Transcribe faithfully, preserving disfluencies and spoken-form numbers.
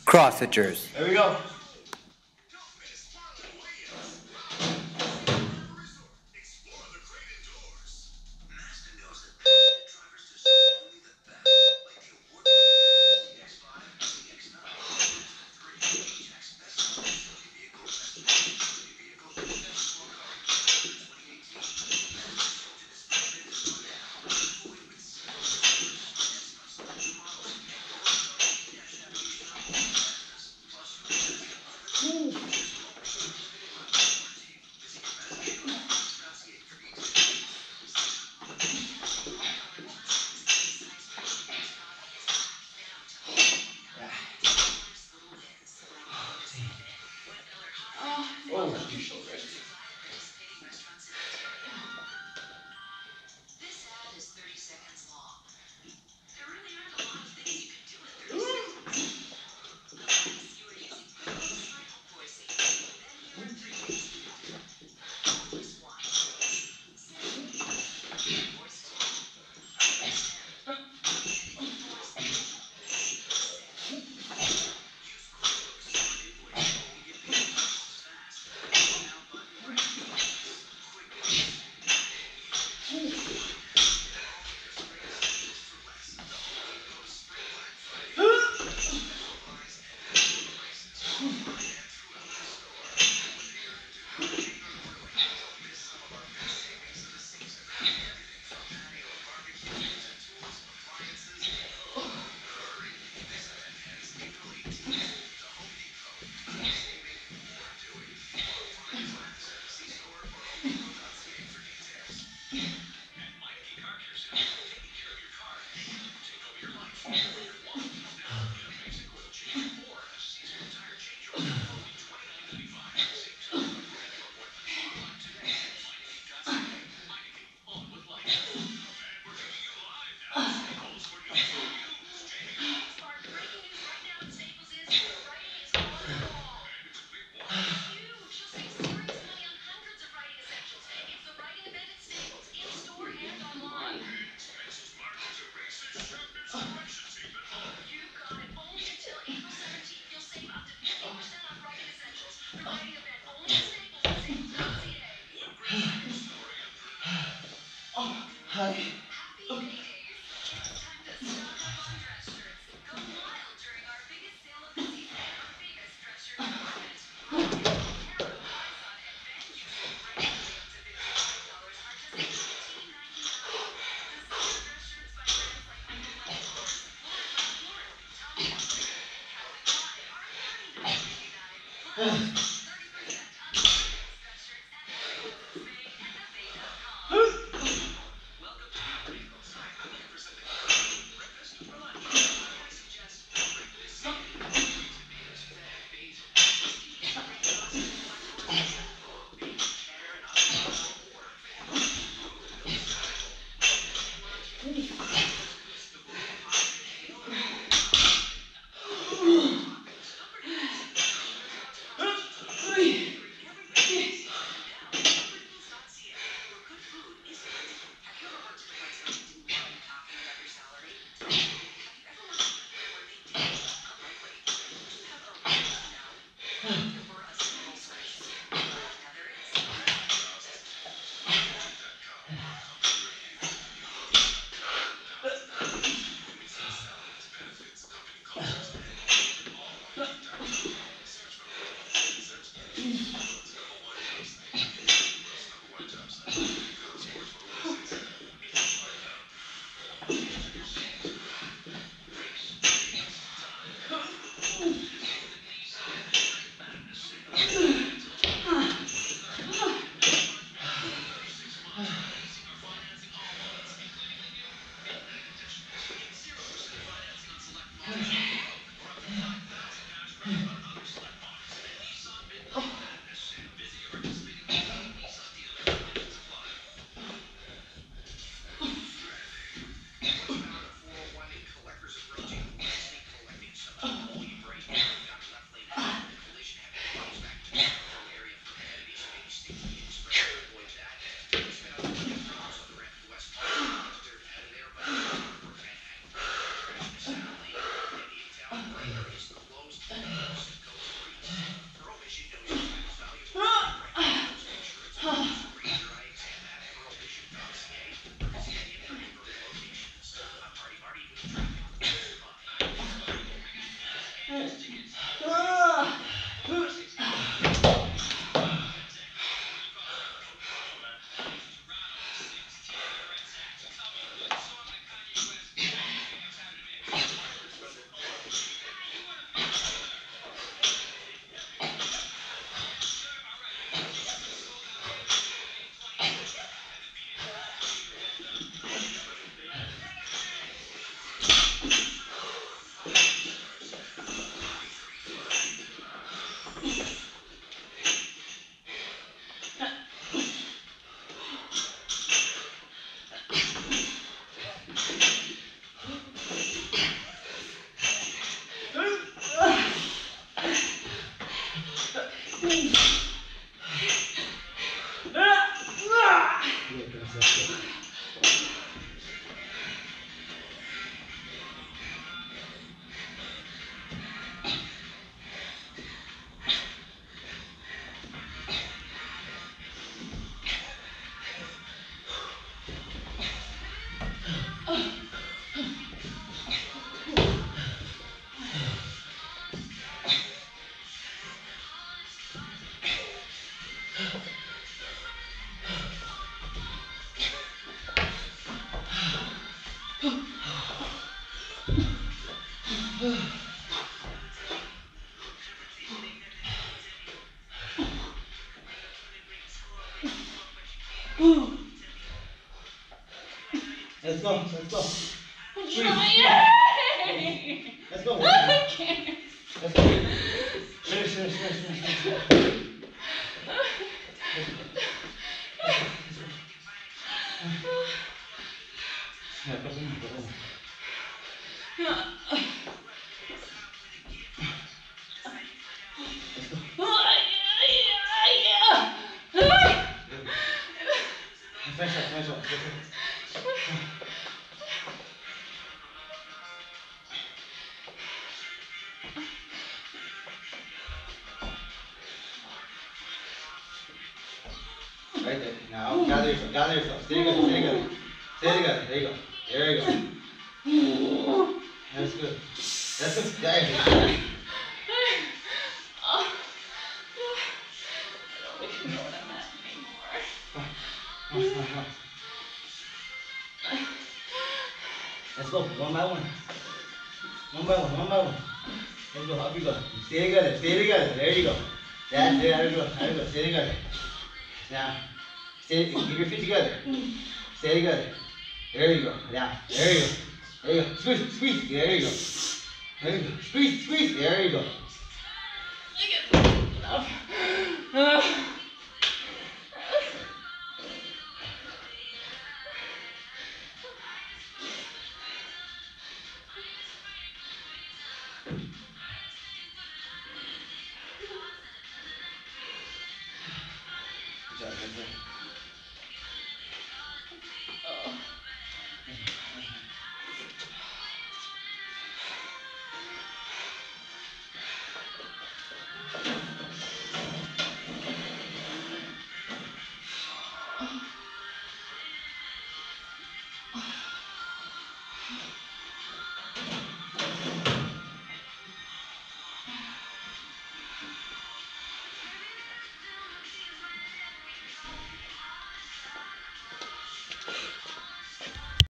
CrossFitters. There we go. Oh, your shoulders. This ad is thirty seconds long. There really aren't a lot of things you can do in thirty seconds. Unless you are using Google's cycle voicing. Then here are three things you can do. Voice one. Say, voice two. Handstand. And voice three. Say. Use Google's smart invoice to get paid twice as fast. Now button press. Quick voice. Hi. Happy paydays. It's time to stock up on dress shirts. Go wild during our biggest sale of the season. Our biggest dress shirt assortment. Catered, Bison, and Ben using regularly up to fifty-five dollars are just eighteen ninety-nine. Designer dress shirts by brands like Michael Kors, Lauren Lauren, Tommy Hilfiger, and Calvin Klein are thirty-nine ninety-nine. Plus, thirty percent on all men's dress shirts at every F S A F A dot com. Welcome to Let's go, let's go. I'm trying. Let's go. I can't. Let's go. Finish, finish, finish, finish, finish. Yeah, go in, go in. Finish up, finish up. Right there. Now, gather yourself, gather yourself. Stay together, stay together. Stay together. There you go. There you go. That's good. That's good. There you go. I don't even know what I'm at anymore. Come on, come on, come on. Let's go, one by one. One by one, one by one. Let's go, up you go. Stay together, stay together. There you go. That's it, there you go, there you go. Stay together. Now, stay, keep your feet together. Stay together. There you go. Now, there you go. There you go. Squeeze, squeeze. There you go. There you go. Squeeze, squeeze. There you go. Enough. Good job, good job.